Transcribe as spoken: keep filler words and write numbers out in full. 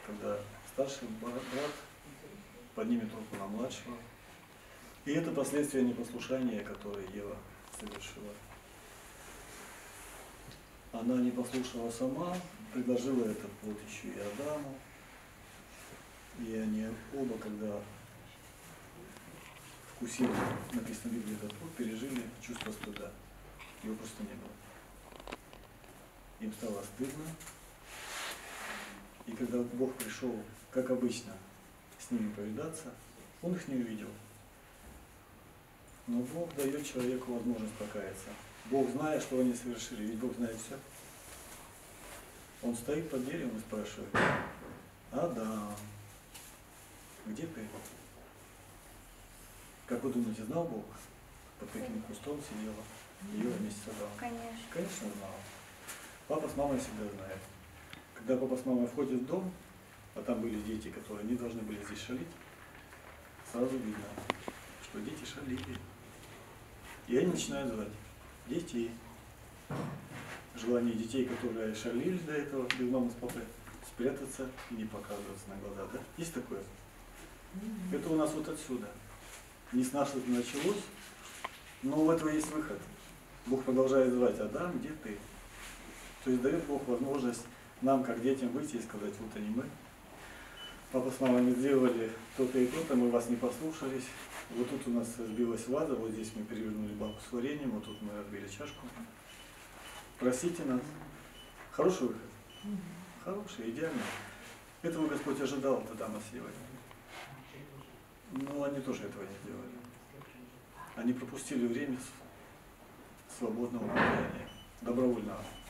когда старший брат поднимет руку на младшего. И это последствия непослушания, которое Ева совершила. Она не послушала сама, предложила этот плод еще и Адаму. И они оба, когда вкусили, написано в Библии, этот плод, пережили чувство стыда. Его просто не было. Им стало стыдно. И когда Бог пришел, как обычно, с ними повидаться, Он их не увидел. Но Бог дает человеку возможность покаяться. Бог, зная, что они совершили, ведь Бог знает все. Он стоит под деревом и спрашивает: Адам, где ты? Как вы думаете, знал Бог, под каким кустом сидела Ева вместе с Адамом? Конечно. Конечно, знал. Папа с мамой всегда знает. Когда папа с мамой входят в дом, а там были дети, которые не должны были здесь шалить, сразу видно, что дети шалили. И они начинают звать: дети. Желание детей, которые шалили до этого, без мамы с папой, спрятаться и не показываться на глаза. Да? Есть такое? Mm-hmm. Это у нас вот отсюда. Не с нас это началось, но у этого есть выход. Бог продолжает звать: Адам, где ты? То есть дает Бог возможность нам, как детям, выйти и сказать: вот они мы. Папа с мамой мы сделали то-то и то-то, мы вас не послушались. Вот тут у нас сбилась ваза, вот здесь мы перевернули банку с вареньем, вот тут мы разбили чашку. Простите нас. Хороший выход? Хороший, идеальный. Этого Господь ожидал от Адама с Евой. Но они тоже этого не сделали. Они пропустили время свободного покаяния, добровольного.